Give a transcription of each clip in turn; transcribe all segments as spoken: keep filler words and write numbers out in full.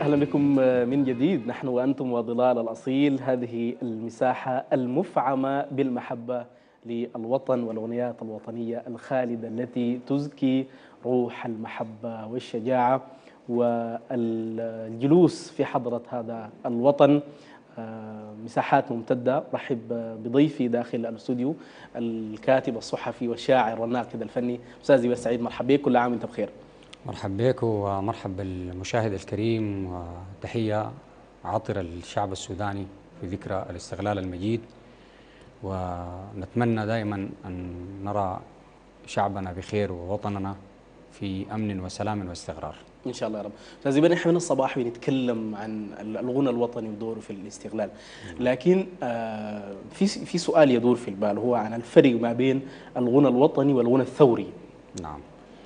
أهلا بكم من جديد. نحن وأنتم وظلال الأصيل، هذه المساحة المفعمة بالمحبة للوطن والأغنيات الوطنية الخالدة التي تزكي روح المحبة والشجاعة والجلوس في حضرة هذا الوطن. مساحات ممتدة. رحب بضيفي داخل الاستوديو الكاتب الصحفي والشاعر والناقد الفني أستاذ زبير سعيد. مرحبا بك، كل عام وأنت بخير. مرحبا بك ومرحبا بالمشاهد الكريم، وتحية عاطرة للشعب السوداني في ذكرى الاستقلال المجيد، ونتمنى دائما أن نرى شعبنا بخير ووطننا في أمن وسلام واستقرار إن شاء الله يا رب. أستاذ زبير، نحن من الصباح بنتكلم عن الغنى الوطني ودوره في الاستقلال، لكن آه في في سؤال يدور في البال، هو عن الفرق ما بين الغنى الوطني والغنى الثوري. نعم.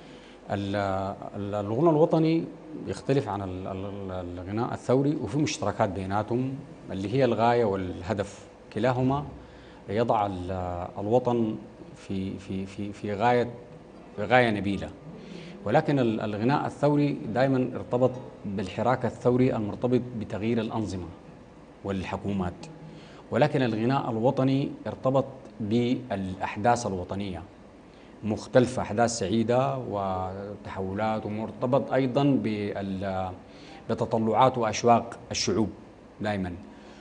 الغنى الوطني يختلف عن الغناء الثوري، وفي مشتركات بيناتهم اللي هي الغاية والهدف. كلاهما يضع الوطن في في في في غاية في غاية نبيلة، ولكن الغناء الثوري دائما ارتبط بالحراك الثوري المرتبط بتغيير الأنظمة والحكومات، ولكن الغناء الوطني ارتبط بالأحداث الوطنية مختلفة، أحداث سعيدة وتحولات، ومرتبط أيضا بتطلعات وأشواق الشعوب دائما.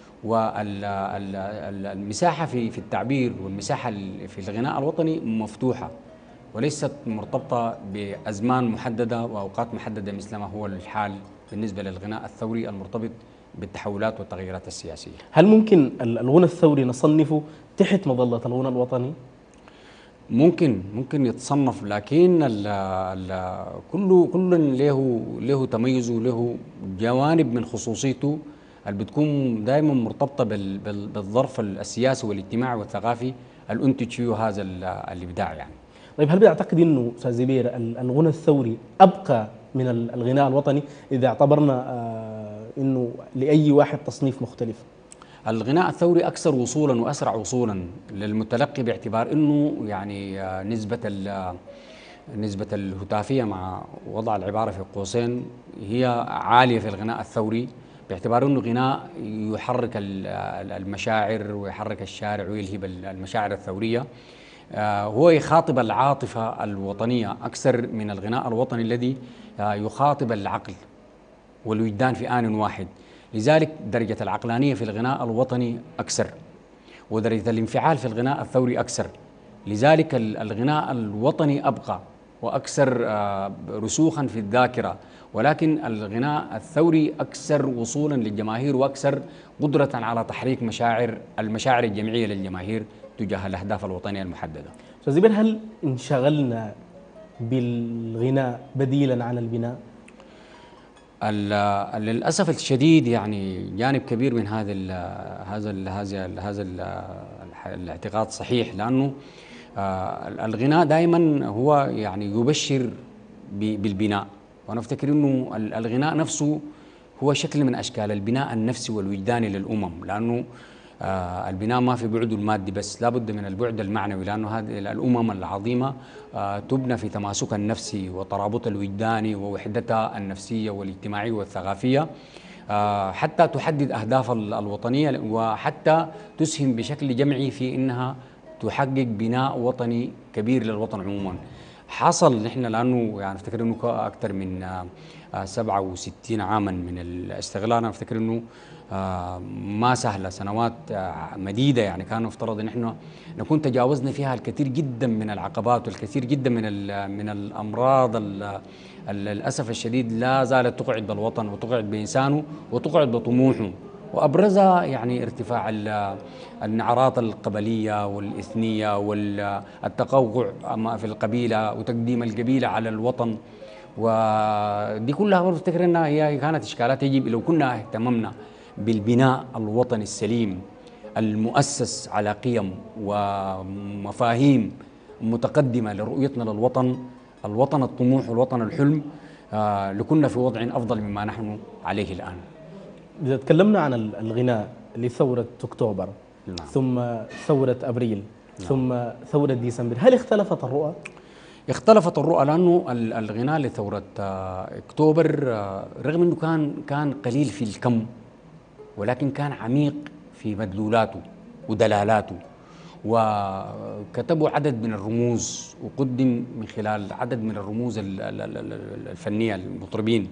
والمساحة في في التعبير والمساحة في الغناء الوطني مفتوحة، وليست مرتبطة بأزمان محددة وأوقات محددة مثل ما هو الحال بالنسبة للغناء الثوري المرتبط بالتحولات والتغييرات السياسية. هل ممكن الغنى الثوري نصنفه تحت مظلة الغنى الوطني؟ ممكن ممكن يتصنف، لكن ال ال كل كل له له تميزه، له جوانب من خصوصيته اللي بتكون دائما مرتبطه بالظرف السياسي والاجتماعي والثقافي اللي انتج فيه هذا الابداع يعني. طيب، هل بتعتقد انه استاذ زبير الغنى الثوري ابقى من الغناء الوطني اذا اعتبرنا آه انه لاي واحد تصنيف مختلف؟ الغناء الثوري أكثر وصولا وأسرع وصولا للمتلقي، باعتبار أنه يعني نسبة نسبة الهتافية مع وضع العبارة في قوسين هي عالية في الغناء الثوري، باعتبار أنه غناء يحرك المشاعر ويحرك الشارع ويلهب المشاعر الثورية. هو يخاطب العاطفة الوطنية أكثر من الغناء الوطني الذي يخاطب العقل والوجدان في آن واحد. لذلك درجة العقلانية في الغناء الوطني أكثر، ودرجة الانفعال في الغناء الثوري أكثر. لذلك الغناء الوطني أبقى وأكثر رسوخا في الذاكرة، ولكن الغناء الثوري أكثر وصولا للجماهير وأكثر قدرة على تحريك مشاعر المشاعر الجمعية للجماهير تجاه الأهداف الوطنية المحددة. أستاذ زبير، هل انشغلنا بالغناء بديلا عن البناء؟ للأسف الشديد يعني جانب كبير من هذا ال هذا ال هذا ال هذا ال الاعتقاد صحيح، لأنه الغناء دائما هو يعني يبشر بالبناء، وأنا أفتكر أنه الغناء نفسه هو شكل من أشكال البناء النفسي والوجداني للأمم، لأنه آه البناء ما في بعده المادي بس، لابد من البعد المعنوي، لأنه هذه الأمم العظيمة آه تبنى في تماسكها النفسي وترابطها الوجداني ووحدتها النفسية والاجتماعية والثقافية، آه حتى تحدد أهداف الوطنية، وحتى تسهم بشكل جمعي في أنها تحقق بناء وطني كبير للوطن عموما. حصل نحن لأنه يعني أفتكر أنه أكثر من آه سبعة وستين عاما من الاستغلال، أنا أفتكر أنه آه ما سهلة، سنوات آه مديدة يعني كان مفترض ان احنا نكون تجاوزنا فيها الكثير جدا من العقبات والكثير جدا من من الامراض للاسف الشديد لا زالت تقعد بالوطن وتقعد بانسانه وتقعد بطموحه، وابرزها يعني ارتفاع النعرات القبليه والاثنيه والتقوقع في القبيله وتقديم القبيله على الوطن، ودي كلها بفتكر انها هي كانت اشكالات يجب لو كنا اهتممنا بالبناء الوطني السليم المؤسس على قيم ومفاهيم متقدمة لرؤيتنا للوطن، الوطن الطموح والوطن الحلم، آه لكنا في وضع أفضل مما نحن عليه الآن. إذا تكلمنا عن الغناء لثورة أكتوبر، نعم. ثم ثورة أبريل، نعم. ثم ثورة ديسمبر، هل اختلفت الرؤى؟ اختلفت الرؤى لانه ال- الغناء لثوره آه، اكتوبر آه، رغم انه كان كان قليل في الكم، ولكن كان عميق في مدلولاته ودلالاته، وكتبوا عدد من الرموز وقدم من خلال عدد من الرموز ال- ال- ال- ال- الفنيه المطربين،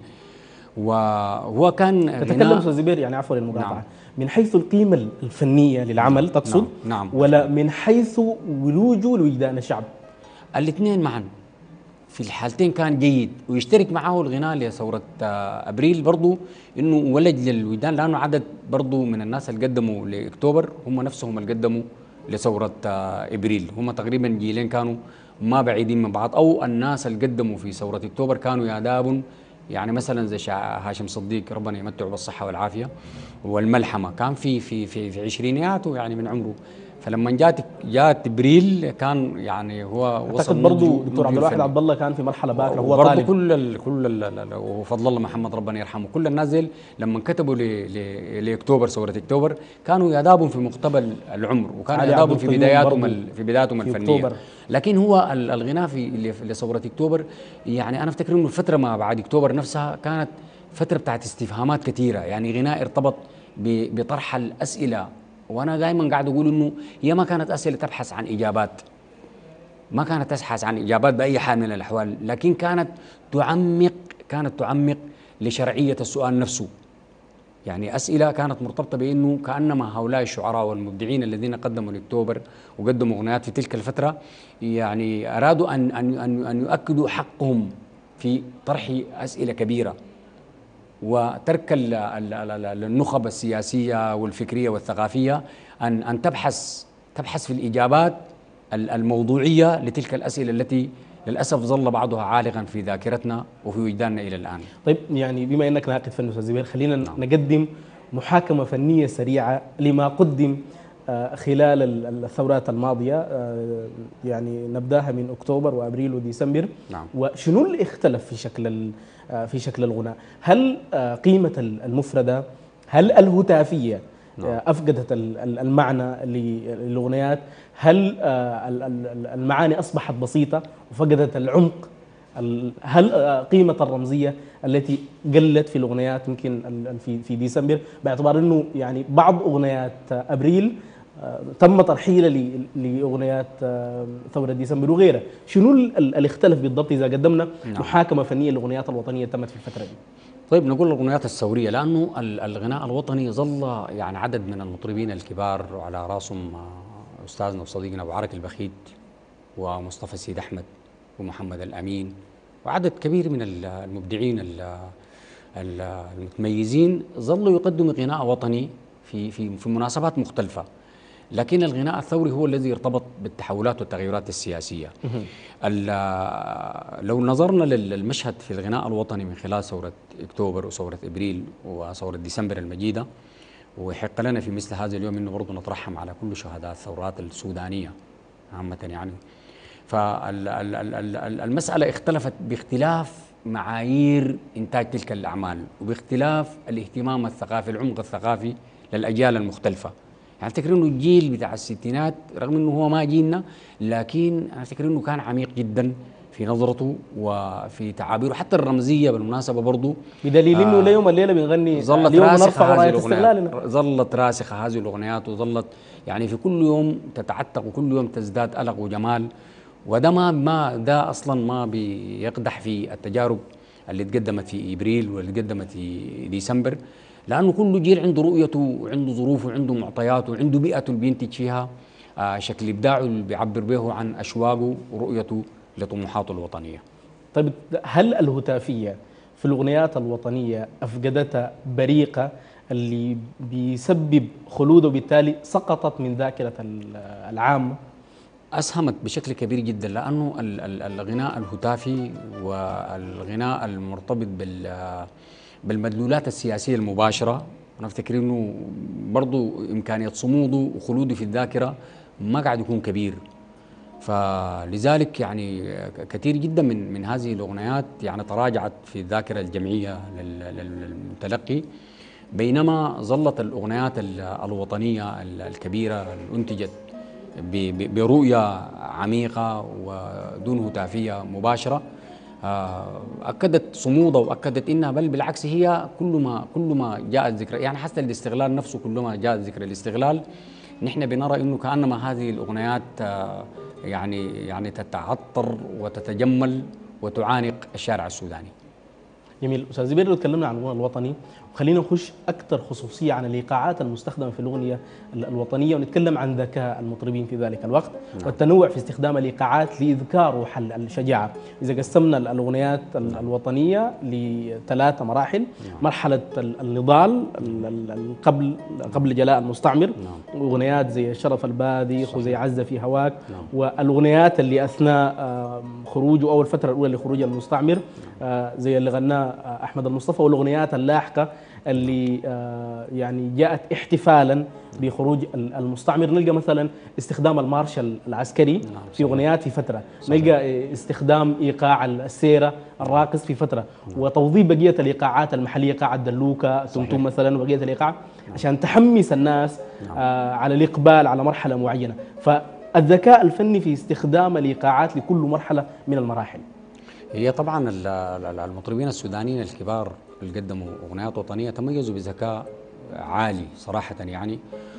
وهو كان تتكلم غناء. استاذ زبير يعني عفوا نعم. المقاطعه من حيث القيمه الفنيه نعم للعمل تقصد، نعم نعم ولا من حيث ولوجه لوجدان الشعب؟ الاثنين معا، في الحالتين كان جيد، ويشترك معه الغناء لثورة آه، أبريل برضو إنه ولج للوجدان، لأنه عدد برضو من الناس اللي قدموا لأكتوبر هم نفسهم اللي قدموا لثورة آه، إبريل، هم تقريبا جيلين كانوا ما بعيدين من بعض، أو الناس اللي قدموا في ثورة أكتوبر كانوا ياداب، يعني مثلا زي شا- هاشم صديق ربنا يمتعه بالصحة والعافية، والملحمة كان في في في في عشرينياته يعني من عمره، فلما جات جات ابريل كان يعني هو وصل اعتقد برضو نضجه دكتور نضجه عبد الواحد الفني. عبد الله كان في مرحله باكره هو وبرضه طالب. كل ال كل ال وفضل الله محمد ربنا يرحمه، كل الناس ديل لما كتبوا ل- ل- لاكتوبر ثوره اكتوبر كانوا يادابهم في مقتبل العمر، وكانوا علي عبد يادابهم في القيوم بداياتهم برضو ال- في بداياتهم في الفنيه. اكتوبر. لكن هو ال- الغناء في ل- لثوره اكتوبر، يعني انا افتكر انه الفتره ما بعد اكتوبر نفسها كانت فتره بتاعت استفهامات كثيره، يعني غناء ارتبط ب- بطرح الاسئله، وانا دائما قاعد اقول انه هي ما كانت اسئله تبحث عن اجابات، ما كانت تبحث عن اجابات باي حال من الاحوال، لكن كانت تعمق كانت تعمق لشرعيه السؤال نفسه. يعني اسئله كانت مرتبطه بانه كانما هؤلاء الشعراء والمبدعين الذين قدموا لاكتوبر وقدموا اغنيات في تلك الفتره، يعني ارادوا ان ان ان ان يؤكدوا حقهم في طرح اسئله كبيره، وترك ال- ال- ال- النخب السياسيه والفكريه والثقافيه ان ان تبحث تبحث في الاجابات ال- الموضوعيه لتلك الاسئله التي للاسف ظل بعضها عالقا في ذاكرتنا وفي وجداننا الى الان. طيب يعني بما انك ناقد فني استاذ زبير، خلينا نعم. نقدم محاكمه فنيه سريعه لما قدم آه، خلال ال- الثورات الماضيه، آه، يعني نبداها من اكتوبر وابريل وديسمبر. نعم. وشنو اللي اختلف في شكل ال- آه، في شكل الغناء؟ هل آه، قيمه ال- المفرده، هل الهتافيه نعم. آه، افقدت ال- ال- المعنى للاغنيات؟ هل آه، ال- ال- المعاني اصبحت بسيطه وفقدت العمق؟ ال- هل آه، قيمة الرمزية التي قلت في الأغنيات يمكن ال- ال- في في ديسمبر، باعتبار أنه يعني بعض أغنيات آه، أبريل آه، تم ترحيلها ل- لأغنيات آه، ثورة ديسمبر وغيرها، شنو ال- ال- اللي اختلف بالضبط إذا قدمنا نعم. محاكمة فنية للأغنيات الوطنية تمت في الفترة دي؟ طيب نقول الاغنيات الثوريه، لانه ال- الغناء الوطني ظل يعني عدد من المطربين الكبار وعلى راسهم آه، استاذنا وصديقنا ابو عرك البخيت ومصطفى سيد احمد ومحمد الامين وعدد كبير من ال- المبدعين ال- ال- المتميزين ظلوا يقدموا غناء وطني في في في مناسبات مختلفه، لكن الغناء الثوري هو الذي ارتبط بالتحولات والتغيرات السياسيه. ال- لو نظرنا للمشهد في الغناء الوطني من خلال ثوره اكتوبر وثوره ابريل وثوره ديسمبر المجيده، ويحق لنا في مثل هذا اليوم انه برضه نترحم على كل شهداء الثورات السودانيه عامه يعني. فالمسألة اختلفت باختلاف معايير إنتاج تلك الأعمال، وباختلاف الاهتمام الثقافي، العمق الثقافي للأجيال المختلفة. يعني أفتكر إنه الجيل بتاع الستينات رغم إنه هو ما جيلنا، لكن أنا أفتكر إنه كان عميق جدا في نظرته وفي تعابيره حتى الرمزية بالمناسبة برضو، بدليل انه آه ليوم الليله بنغني ظلت اليوم راسخة نرفع هذه رايه الأغنيات، استقلالنا. ظلت راسخة هذه الأغنيات، وظلت يعني في كل يوم تتعتق وكل يوم تزداد ألق وجمال. وده ما ما ده اصلا ما بيقدح في التجارب اللي تقدمت في ابريل واللي تقدمت في ديسمبر، لانه كل جيل عنده رؤيته وعنده ظروفه وعنده معطياته وعنده بيئته اللي بينتج فيها آه شكل ابداعه اللي بيعبر به عن اشواقه ورؤيته لطموحاته الوطنيه. طيب هل الهتافيه في الاغنيات الوطنيه افقدتها بريقه اللي بيسبب خلود وبالتالي سقطت من ذاكره العامه؟ أسهمت بشكل كبير جدا، لأنه ال- ال- الغناء الهتافي والغناء المرتبط بال بالمدلولات السياسية المباشرة، أنا أفتكر أنه برضو إمكانية صموده وخلوده في الذاكرة ما قاعد يكون كبير، فلذلك يعني كثير جدا من من هذه الأغنيات يعني تراجعت في الذاكرة الجمعية لل- لل- للمتلقي، بينما ظلت الأغنيات ال- الوطنية ال- الكبيرة اللي أنتجت برؤية عميقة ودون هتافية مباشرة، أكدت صمودها وأكدت إنها بل بالعكس هي كل ما كل ما جاءت ذكر يعني حتى الاستغلال نفسه كل ما جاءت ذكر الاستغلال نحن بنرى إنه كأنما هذه الأغنيات يعني يعني تتعطر وتتجمل وتعانق الشارع السوداني. جميل. استاذ زبير، لو تكلمنا عن الغنى الوطني وخلينا نخش اكثر خصوصيه عن الايقاعات المستخدمه في الاغنيه الوطنيه ونتكلم عن ذكاء المطربين في ذلك الوقت نعم. والتنوع في استخدام الايقاعات لاذكار روح الشجاعه. اذا قسمنا الاغنيات نعم. الوطنيه لثلاث مراحل نعم. مرحله النضال قبل قبل جلاء المستعمر نعم. اغنيات زي الشرف البادي وزي عزة في هواك نعم. والاغنيات اللي اثناء خروجه او الفتره الاولى لخروج المستعمر نعم. زي اللي غناه احمد المصطفى، والاغنيات اللاحقه اللي يعني جاءت احتفالا بخروج المستعمر. نلقى مثلا استخدام المارش العسكري في اغنيات في فتره، نلقى استخدام ايقاع السيره الراقص في فتره، وتوظيف بقيه الايقاعات المحليه قاعه دلوكا تمتم مثلا وبقيه الايقاع عشان تحمس الناس على الاقبال على مرحله معينه. فالذكاء الفني في استخدام الايقاعات لكل مرحله من المراحل. هي طبعا المطربين السودانيين الكبار اللي قدموا اغنيات وطنيه تميزوا بذكاء عالي صراحه يعني،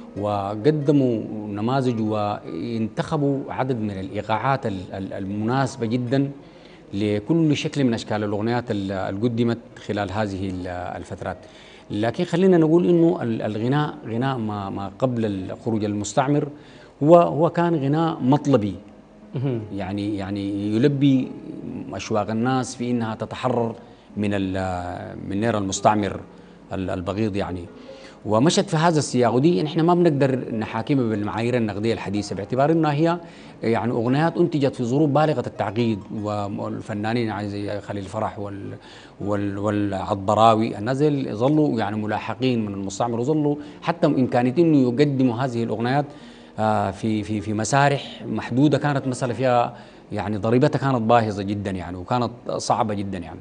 وقدموا نماذج وانتخبوا عدد من الايقاعات المناسبه جدا لكل شكل من اشكال الاغنيات اللي قدمت خلال هذه الفترات. لكن خلينا نقول انه الغناء غناء ما ما قبل خروج المستعمر هو هو كان غناء مطلبي، يعني يعني يلبي أشواق الناس في إنها تتحرر من من نير المستعمر البغيض يعني، ومشت في هذا السياق. ودي نحن ما بنقدر نحاكمها بالمعايير النقديه الحديثه باعتبار انها هي يعني اغنيات انتجت في ظروف بالغه التعقيد، والفنانين يعني زي خليل فرح وال وال والعطبراوي الناس ظلوا يعني ملاحقين من المستعمر، وظلوا حتى بامكانيه انه يقدموا هذه الاغنيات في في في مسارح محدوده كانت مساله فيها يعني ضريبتها كانت باهظه جدا يعني، وكانت صعبه جدا يعني.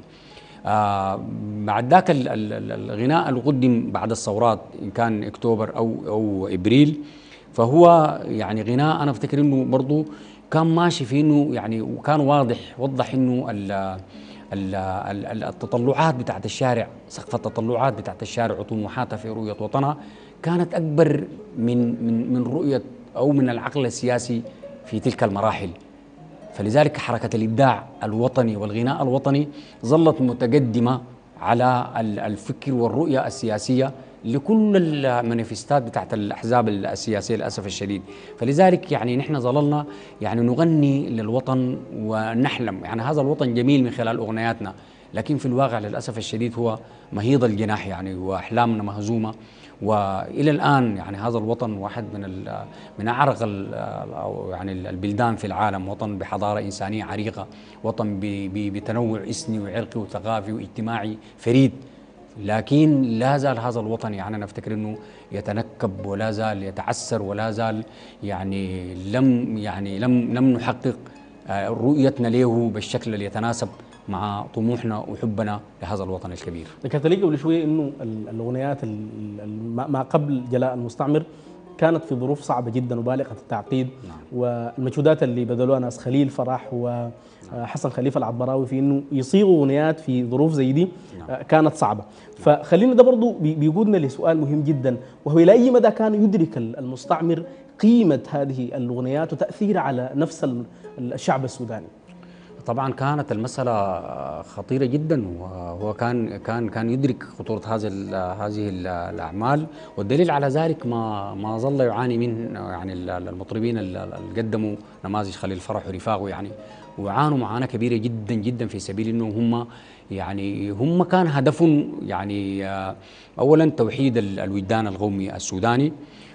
آه بعد ذاك الغناء اللي قدم بعد الثورات ان كان اكتوبر او او ابريل، فهو يعني غناء انا افتكر انه برضه كان ماشي في انه يعني وكان واضح وضح انه ال ال التطلعات بتاعت الشارع، سقف التطلعات بتاعت الشارع وطموحاتها في رؤيه وطنها كانت اكبر من من من رؤيه او من العقل السياسي في تلك المراحل. فلذلك حركة الإبداع الوطني والغناء الوطني ظلت متقدمة على الفكر والرؤية السياسية لكل المانيفستات بتاعت الأحزاب السياسية للأسف الشديد. فلذلك يعني نحن ظللنا يعني نغني للوطن ونحلم، يعني هذا الوطن جميل من خلال أغنياتنا، لكن في الواقع للأسف الشديد هو مهيض الجناح يعني، وأحلامنا مهزومة. والى الان يعني هذا الوطن واحد من من اعرق يعني البلدان في العالم، وطن بحضاره انسانيه عريقه، وطن بتنوع اثني وعرقي وثقافي واجتماعي فريد، لكن لا زال هذا الوطن يعني انا افتكر انه يتنكب ولا زال يتعسر ولا زال يعني لم يعني لم لم نحقق رؤيتنا له بالشكل اللي يتناسب مع طموحنا وحبنا لهذا الوطن الكبير. ذكرت لي قبل شويه انه الاغنيات ما قبل جلاء المستعمر كانت في ظروف صعبه جدا وبالغه التعقيد نعم. والمجهودات اللي بذلوها ناس خليل فرح وحسن خليفه العطبراوي في انه يصيغوا اغنيات في ظروف زي دي نعم. كانت صعبه. فخلينا ده برضه بيقودنا لسؤال مهم جدا، وهو الى اي مدى كان يدرك المستعمر قيمه هذه الاغنيات وتاثيرها على نفس الشعب السوداني؟ طبعا كانت المسألة خطيرة جدا، وهو كان كان كان يدرك خطورة هذه هذه الأعمال، والدليل على ذلك ما ما ظل يعاني من يعني المطربين اللي قدموا نماذج خليل فرح ورفاقه يعني، وعانوا معاناة كبيرة جدا جدا في سبيل انه هم يعني هم كان هدفهم يعني اولا توحيد الوجدان القومي السوداني،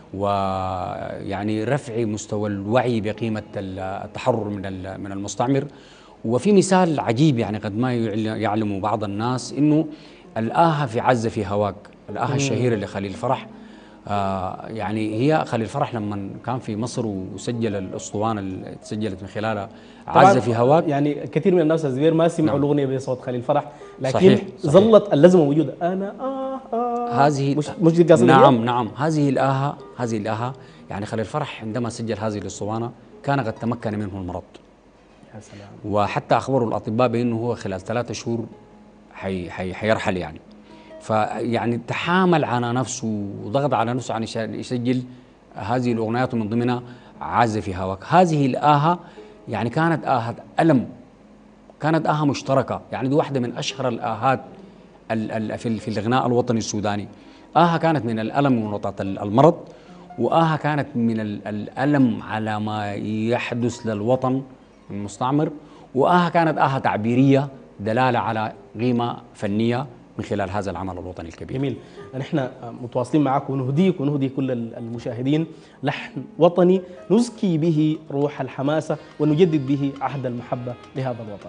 ويعني رفع مستوى الوعي بقيمة التحرر من من المستعمر. وفي مثال عجيب يعني قد ما يعلم بعض الناس انه الآها في عزة في هواك، الآها الشهيرة لخليل فرح، آه يعني هي خليل فرح لما كان في مصر وسجل الاسطوانه اللي سجلت من خلالها عزة في هواك، يعني كثير من الناس زبير ما سمعوا نعم. الاغنيه بصوت خليل فرح، لكن صحيح صحيح. ظلت اللزمه موجوده. انا اه اه هذه مش مش نعم نعم هذه الآها هذه الآها يعني خليل فرح عندما سجل هذه الاسطوانه كان قد تمكن منه المرض. يا سلام. وحتى اخبروا الاطباء بانه هو خلال ثلاثة شهور حي حي حيرحل يعني. فيعني تحامل على نفسه وضغط على نفسه عشان يسجل هذه الاغنيات، ومن ضمنها عازف في هواك. هذه الآهة يعني كانت آهة ألم، كانت آهة مشتركة، يعني دي واحدة من أشهر الآهات في في الغناء الوطني السوداني. آهة كانت من الألم من وطأة المرض، وآهة كانت من الألم على ما يحدث للوطن المستعمر، وآهة كانت آهة تعبيرية دلالة على قيمة فنية من خلال هذا العمل الوطني الكبير. جميل. نحن متواصلين معك ونهديك ونهدي كل المشاهدين لحن وطني نزكي به روح الحماسة ونجدد به عهد المحبة لهذا الوطن.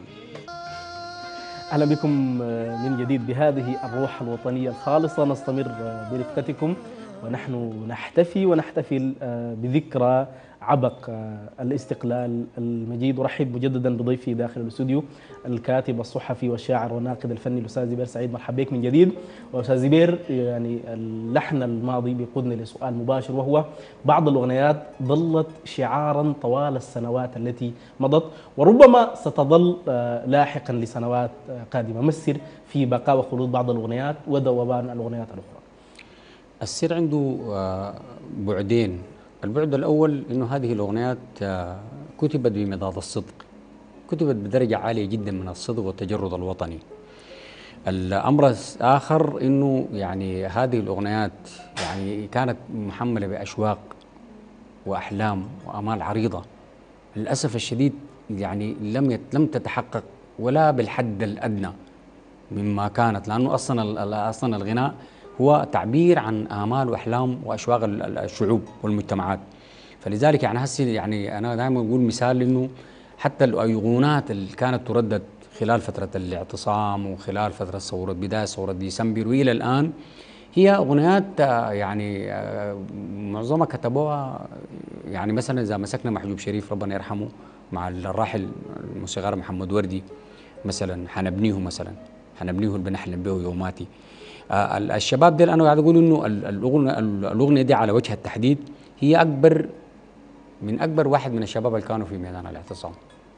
أهلا بكم من جديد بهذه الروح الوطنية الخالصة. نستمر برفقتكم ونحن نحتفي ونحتفل بذكرى عبق الاستقلال المجيد. أرحب مجددا بضيفي داخل الاستوديو الكاتب الصحفي والشاعر والناقد الفني الأستاذ زبير سعيد. مرحبا بك من جديد. وأستاذ زبير، يعني اللحن الماضي بيقودني لسؤال مباشر، وهو بعض الأغنيات ظلت شعارا طوال السنوات التي مضت وربما ستظل لاحقا لسنوات قادمة. ما السر في بقاء وخلود بعض الأغنيات وذوبان الأغنيات الأخرى؟ السر عنده بعدين. البعد الأول أنه هذه الأغنيات كتبت بمضاد الصدق، كتبت بدرجة عالية جدا من الصدق والتجرد الوطني. الأمر الآخر أنه يعني هذه الأغنيات يعني كانت محملة بأشواق وأحلام وآمال عريضة، للأسف الشديد يعني لم يت لم تتحقق ولا بالحد الأدنى مما كانت، لأنه أصلا أصلا الغناء هو تعبير عن آمال وأحلام وأشواق الشعوب والمجتمعات. فلذلك يعني هسه يعني أنا دائما أقول مثال إنه حتى الأيقونات اللي كانت تردد خلال فترة الاعتصام وخلال فترة ثورة بداية ثورة ديسمبر وإلى الآن هي أغنيات يعني معظمها كتبوها يعني مثلا إذا مسكنا محجوب شريف ربنا يرحمه مع الراحل الموسيقار محمد وردي مثلا، حنبنيه مثلا حنبنيه اللي بنحلم به يوماتي. آه الشباب ديل انا قاعد اقول انه الاغنيه الاغنيه دي على وجه التحديد هي اكبر من اكبر واحد من الشباب اللي كانوا في ميدان الاعتصام.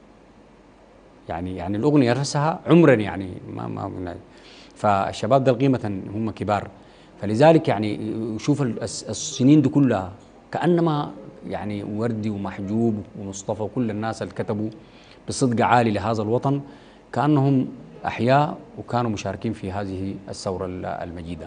يعني يعني الاغنيه رسها عمرا يعني ما ما فالشباب ديل قيمه هم كبار. فلذلك يعني شوف السنين دي كلها كانما يعني وردي ومحجوب ومصطفى وكل الناس اللي كتبوا بصدق عالي لهذا الوطن كانهم أحياء وكانوا مشاركين في هذه الثورة المجيدة.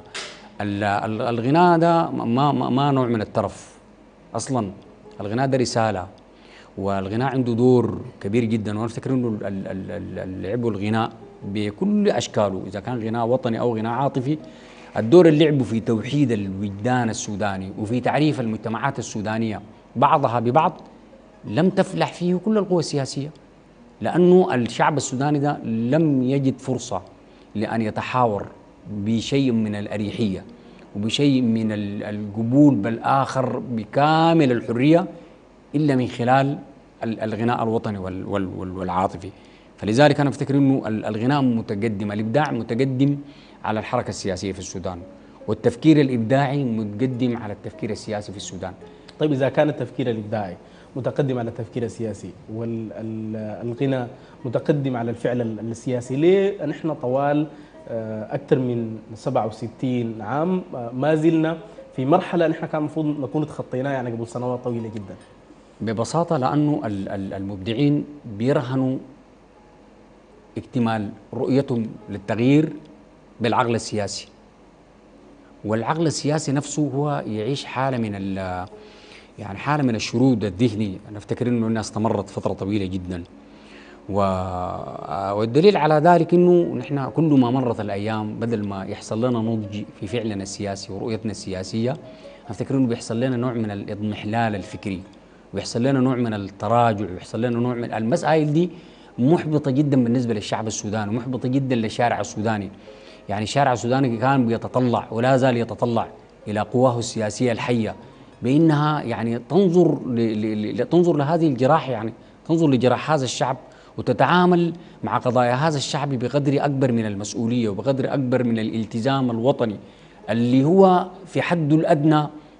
الغناء ده ما, ما نوع من الترف أصلا، الغناء ده رسالة، والغناء عنده دور كبير جدا. وأنا أفتكر إنه اللي لعبوا الغناء بكل أشكاله إذا كان غناء وطني أو غناء عاطفي، الدور اللي لعبوا في توحيد الوجدان السوداني وفي تعريف المجتمعات السودانية بعضها ببعض لم تفلح فيه كل القوى السياسية، لأنه الشعب السوداني ده لم يجد فرصة لأن يتحاور بشيء من الأريحية وبشيء من القبول بالآخر بكامل الحرية إلا من خلال الغناء الوطني والعاطفي. فلذلك أنا أفتكر أنه الغناء متقدم، الإبداع متقدم على الحركة السياسية في السودان، والتفكير الإبداعي متقدم على التفكير السياسي في السودان. طيب إذا كان التفكير الإبداعي متقدم على التفكير السياسي والغنى متقدم على الفعل السياسي، ليه نحن طوال أكثر من سبعة وستين عام ما زلنا في مرحلة نحن كان المفروض نكون تخطيناها يعني قبل سنوات طويلة جدا؟ ببساطة لأنه المبدعين بيرهنوا اكتمال رؤيتهم للتغيير بالعقل السياسي، والعقل السياسي نفسه هو يعيش حالة من ال يعني حالة من الشرود الذهني. أنا أفتكر أنه أنها استمرت فترة طويلة جدا، والدليل على ذلك أنه نحن كل ما مرت الأيام بدل ما يحصل لنا نضج في فعلنا السياسي ورؤيتنا السياسية، أفتكر أنه بيحصل لنا نوع من الإضمحلال الفكري، ويحصل لنا نوع من التراجع، ويحصل لنا نوع من المسائل دي محبطة جدا بالنسبة للشعب السوداني ومحبطة جدا للشارع السوداني. يعني الشارع السوداني كان بيتطلع ولا زال يتطلع إلى قواه السياسية الحية بأنها يعني تنظر ل... تنظر لهذه الجراح، يعني تنظر لجراح هذا الشعب وتتعامل مع قضايا هذا الشعب بقدر أكبر من المسؤولية وبقدر أكبر من الالتزام الوطني اللي هو في حده الأدنى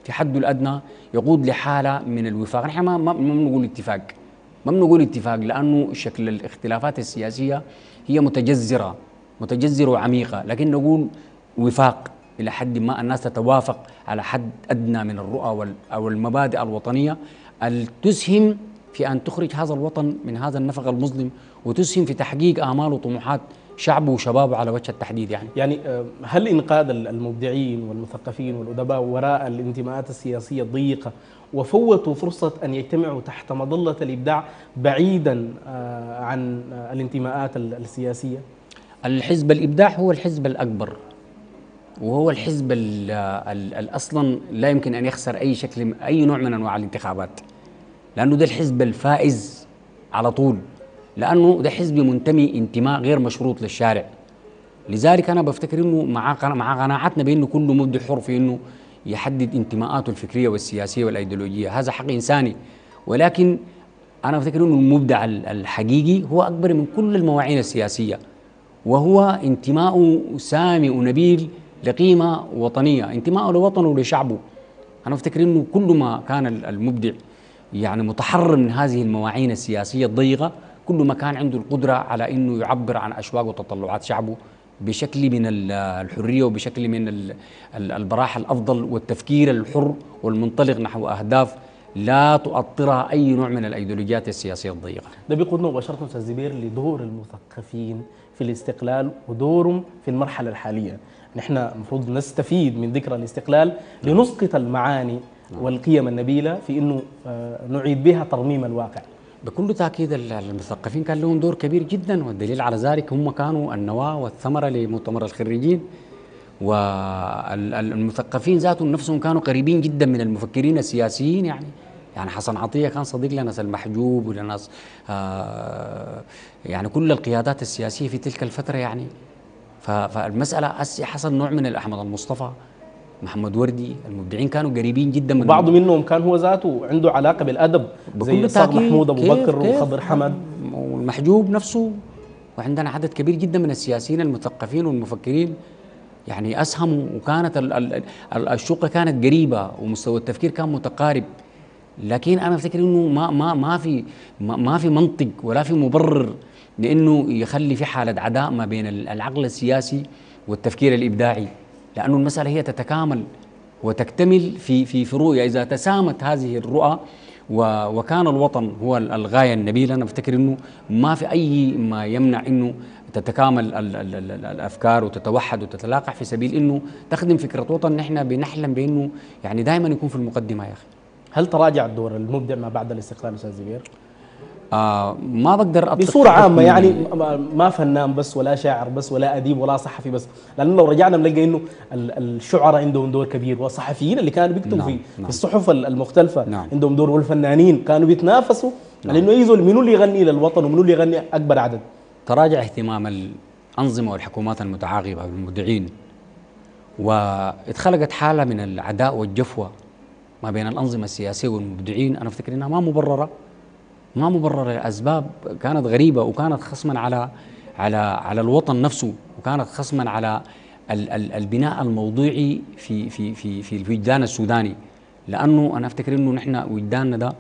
في حده الادنى يقود لحاله من الوفاق. نحن ما ما بنقول اتفاق، ما بنقول اتفاق لانه شكل الاختلافات السياسيه هي متجذره متجذره وعميقه، لكن نقول وفاق الى حد ما الناس تتوافق على حد ادنى من الرؤى او المبادئ الوطنيه اللي تسهم في ان تخرج هذا الوطن من هذا النفق المظلم، وتسهم في تحقيق امال وطموحات شعبه وشبابه على وجه التحديد. يعني يعني هل انقاذ المبدعين والمثقفين والادباء وراء الانتماءات السياسيه الضيقه وفوتوا فرصه ان يجتمعوا تحت مظله الابداع بعيدا عن الانتماءات السياسيه؟ الحزب الابداع هو الحزب الاكبر، وهو الحزب اللي اصلا لا يمكن ان يخسر اي شكل اي نوع من انواع الانتخابات، لانه ده الحزب الفائز على طول، لانه ده حزب منتمي انتماء غير مشروط للشارع. لذلك انا بفتكر انه مع مع قناعتنا بانه كل مبدع حر في انه يحدد انتماءاته الفكريه والسياسيه والايديولوجيه، هذا حق انساني، ولكن انا بفتكر انه المبدع الحقيقي هو اكبر من كل المواعين السياسيه، وهو انتماء سامي ونبيل لقيمه وطنيه، انتماءه لوطنه ولشعبه. انا بفتكر انه كل ما كان المبدع يعني متحرر من هذه المواعين السياسيه الضيقه، كل ما كان عنده القدره على انه يعبر عن اشواق وتطلعات شعبه بشكل من الحريه وبشكل من البراحه الافضل والتفكير الحر والمنطلق نحو اهداف لا تؤطرها اي نوع من الايديولوجيات السياسيه الضيقه. ده بيقودنا مباشره استاذ زبير لدور المثقفين في الاستقلال ودورهم في المرحله الحاليه. نحن المفروض نستفيد من ذكرى الاستقلال لنسقط المعاني والقيم النبيله في انه نعيد بها ترميم الواقع. بكل تاكيد المثقفين كان لهم دور كبير جدا، والدليل على ذلك هم كانوا النواه والثمره لمؤتمر الخريجين، والمثقفين ذاتهم نفسهم كانوا قريبين جدا من المفكرين السياسيين. يعني يعني حسن عطيه كان صديق لناس المحجوب ولناس آه يعني كل القيادات السياسيه في تلك الفتره. يعني فالمساله حصل نوع من احمد المصطفى، محمد وردي، المبدعين كانوا قريبين جدا من وبعض منهم كان هو ذاته عنده علاقه بالادب زي صار محمود ابو بكر وخضر حمد والمحجوب نفسه. وعندنا عدد كبير جدا من السياسيين المثقفين والمفكرين يعني اسهموا، وكانت الشقه كانت قريبه ومستوى التفكير كان متقارب. لكن انا افتكر انه ما ما ما في ما, ما في منطق ولا في مبرر لانه يخلي في حاله عداء ما بين العقل السياسي والتفكير الابداعي، لانه المساله هي تتكامل وتكتمل في في في رؤيه. اذا تسامت هذه الرؤى وكان الوطن هو الغايه النبيله، انا بفتكر انه ما في اي ما يمنع انه تتكامل ال ال ال الافكار وتتوحد وتتلاقح في سبيل انه تخدم فكره وطن نحن بنحلم بانه يعني دائما يكون في المقدمه. يا اخي، هل تراجع الدور المبدع ما بعد الاستقلال استاذ زبير؟ آه ما بقدر أطلق بصورة عامة، يعني ما فنان بس ولا شاعر بس ولا أديب ولا صحفي بس، لأنه لو رجعنا بنلقى إنه الشعراء عندهم دور كبير، والصحفيين اللي كانوا بيكتبوا نعم في, نعم في الصحف المختلفة نعم عندهم دور، والفنانين كانوا بيتنافسوا نعم على إنه يزول منو اللي يغني للوطن ومنو اللي يغني أكبر عدد. تراجع اهتمام الأنظمة والحكومات المتعاقبة بالمبدعين، واتخلقت حالة من العداء والجفوة ما بين الأنظمة السياسية والمبدعين. أنا أفتكر إنها ما مبررة، ما مبرر لأسباب كانت غريبة، وكانت خصما على على على الوطن نفسه، وكانت خصما على ال ال البناء الموضوعي في في في في الوجدان السوداني. لأنه أنا أفتكر إنه نحن وجداننا ده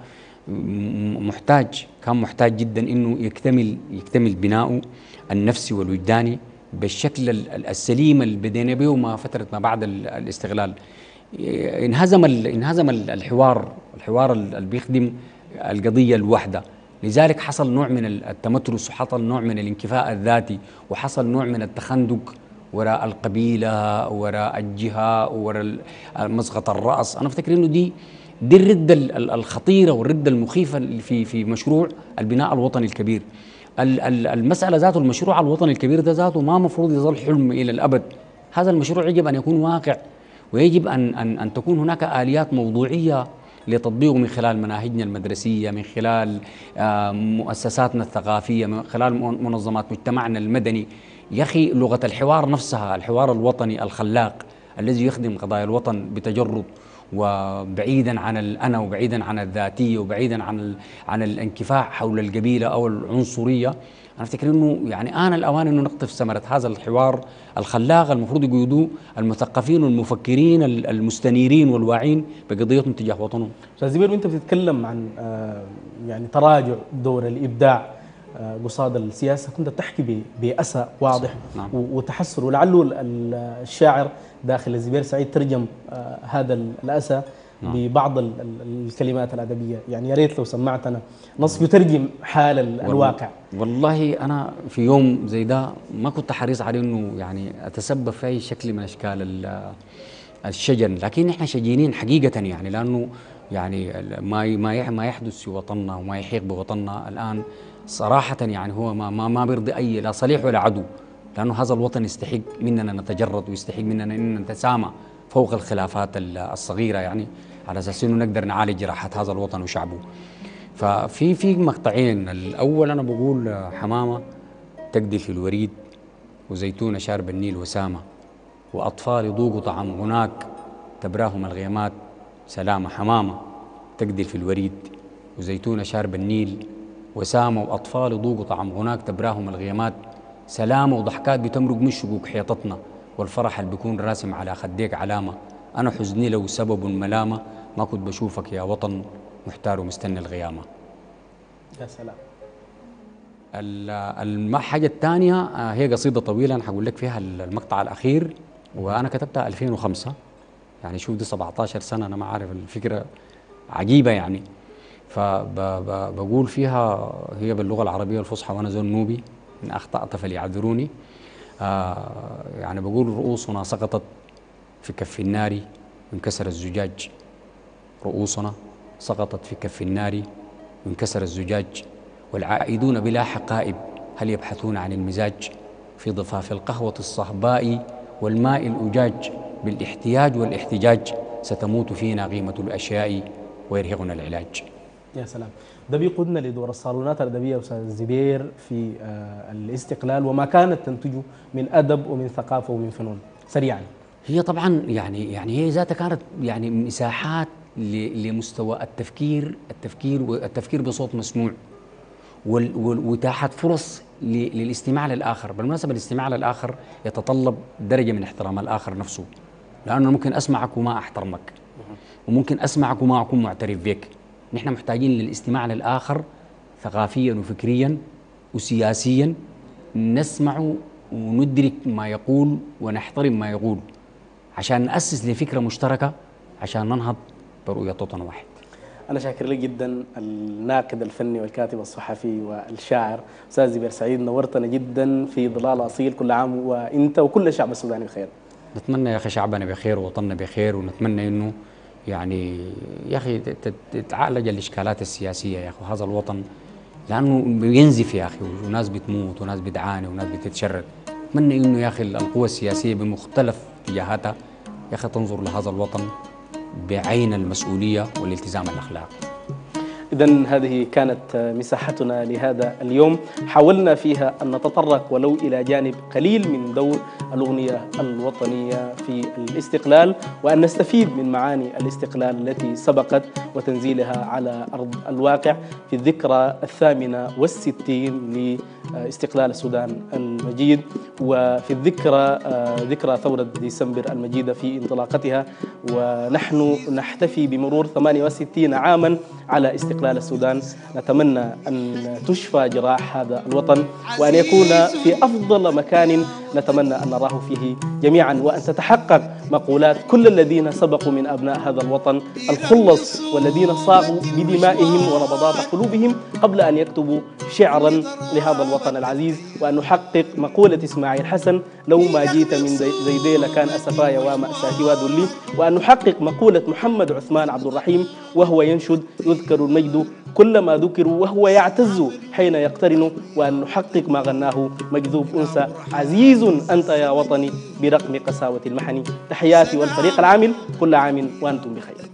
محتاج، كان محتاج جدا إنه يكتمل يكتمل بناؤه النفسي والوجداني بالشكل السليم اللي بدينا به ما فترة ما بعد الاستغلال. انهزم انهزم الحوار الحوار اللي بيخدم القضية الوحدة، لذلك حصل نوع من التمترس وحصل نوع من الانكفاء الذاتي وحصل نوع من التخندق وراء القبيلة وراء الجهة وراء مسقط الرأس. أنا أفتكر إنه دي دي الردة الخطيرة والردة المخيفة في في مشروع البناء الوطني الكبير. المسألة ذاته، المشروع الوطني الكبير ده ذاته ما مفروض يظل حلم إلى الأبد. هذا المشروع يجب أن يكون واقع، ويجب أن أن أن تكون هناك آليات موضوعية لتطبيقه من خلال مناهجنا المدرسية، من خلال مؤسساتنا الثقافية، من خلال منظمات مجتمعنا المدني. يا أخي، لغة الحوار نفسها، الحوار الوطني الخلاق الذي يخدم قضايا الوطن بتجرد وبعيدا عن الأنا وبعيدا عن الذاتية وبعيدا عن عن الانكفاء حول القبيلة أو العنصرية. أنا أفتكر إنه يعني آن الأوان إنه نقطف ثمرة هذا الحوار الخلاق المفروض يقودوه المثقفين والمفكرين المستنيرين والواعين بقضيتهم تجاه وطنهم. أستاذ زبير، وأنت بتتكلم عن يعني تراجع دور الإبداع قصاد السياسة، كنت بتحكي بأسى واضح. نعم. وتحسر، ولعله الشاعر داخل زبير سعيد ترجم هذا الأسى. نعم. ببعض الكلمات الأدبية، يعني يا ريت لو سمعتنا نص يترجم حال الواقع. والله أنا في يوم زي ده ما كنت حريص على إنه يعني أتسبب في أي شكل من أشكال الشجن، لكن إحنا شجينين حقيقة، يعني لأنه يعني ما ما ما يحدث في وطننا وما يحيق بوطننا الآن صراحة يعني هو ما ما ما بيرضي أي لا صليح ولا عدو، لأنه هذا الوطن يستحق مننا نتجرد ويستحق مننا أن نتسامى فوق الخلافات الصغيرة، يعني على أساس أنه نقدر نعالج جراحات هذا الوطن وشعبه. ففي في مقطعين، الأول أنا بقول حمامة تقدي في الوريد، وزيتونة شارب النيل وسامة، وأطفال يذوقوا طعم هناك تبراهم الغيمات سلامة. حمامة تقدي في الوريد، وزيتونة شارب النيل وسامة، وأطفال يذوقوا طعم هناك تبراهم الغيمات سلامة، وضحكات بتمرق من شقوق حيطتنا، والفرح اللي بيكون راسم على خديك علامة. أنا حزني لو سبب ملامة، ما كنت بشوفك يا وطن محتار ومستني الغيامة. يا سلام. الحاجة الثانية هي قصيدة طويلة أنا حقول لك فيها المقطع الأخير، وأنا كتبتها ألفين وخمسة، يعني شوف دي سبعة عشر سنة، أنا ما عارف، الفكرة عجيبة يعني. فبقول فيها هي باللغة العربية الفصحى وأنا زول نوبي، إن أخطأت فليعذروني. آه يعني بقول رؤوسنا سقطت في كف النار وانكسر الزجاج، رؤوسنا سقطت في كف النار وانكسر الزجاج، والعائدون بلا حقائب هل يبحثون عن المزاج، في ضفاف القهوة الصهباء والماء الأجاج، بالاحتياج والاحتجاج ستموت فينا قيمة الأشياء ويرهقنا العلاج. يا سلام. ده بيقودنا لدور الصالونات الأدبية أستاذ زبير في الاستقلال وما كانت تنتجه من أدب ومن ثقافة ومن فنون سريعا. هي طبعا يعني يعني هي ذاتها كانت يعني مساحات لمستوى التفكير التفكير والتفكير بصوت مسموع، وتاحت فرص للاستماع للآخر. بالمناسبة الاستماع للآخر يتطلب درجة من احترام الآخر نفسه، لأنه ممكن أسمعك وما أحترمك، وممكن أسمعك وما أكون معترف بك. نحن محتاجين للاستماع للآخر ثقافيا وفكريا وسياسيا، نسمع وندرك ما يقول ونحترم ما يقول عشان نأسس لفكرة مشتركة، عشان ننهض برؤية وطن واحد. أنا شاكر لك جدا الناقد الفني والكاتب الصحفي والشاعر أستاذ زبير سعيد، نورتنا جدا في ظلال أصيل. كل عام وأنت وكل الشعب السوداني بخير. نتمنى يا أخي شعبنا بخير ووطننا بخير، ونتمنى إنه يعني يا أخي تتعالج الإشكالات السياسية يا أخي هذا الوطن، لأنه بينزف يا أخي، وناس بتموت وناس بتعاني وناس بتتشرد. أتمنى إنه يا أخي القوى السياسية بمختلف اتجاهاتها يا أخي تنظر لهذا الوطن بعين المسؤولية والالتزام الأخلاقي. إذن هذه كانت مساحتنا لهذا اليوم، حاولنا فيها أن نتطرق ولو إلى جانب قليل من دور الأغنية الوطنية في الاستقلال، وأن نستفيد من معاني الاستقلال التي سبقت وتنزيلها على أرض الواقع في الذكرى الثامنة والستين لاستقلال السودان المجيد، وفي الذكرى ذكرى ثورة ديسمبر المجيدة في انطلاقتها، ونحن نحتفي بمرور ثمانية وستين عاما على استقلال السودان. نتمنى أن تشفى جراح هذا الوطن، وأن يكون في أفضل مكان نتمنى أن نراه فيه جميعا، وأن تتحقق مقولات كل الذين سبقوا من أبناء هذا الوطن الخلص، والذين صاغوا بدمائهم ونبضات قلوبهم قبل أن يكتبوا شعرا لهذا الوطن العزيز، وأن نحقق مقولة إسماعيل حسن لو ما جيت من زيدي لكان أسفايا ومأساتي وذلي، وأن نحقق مقولة محمد عثمان عبد الرحيم وهو ينشد يذكر المجد كلما ذكروا وهو يعتز حين يقترن، وأن نحقق ما غناه مجذوب أنثى عزيز أنت يا وطني برقم قساوة المحن. تحياتي والفريق العامل، كل عام وأنتم بخير.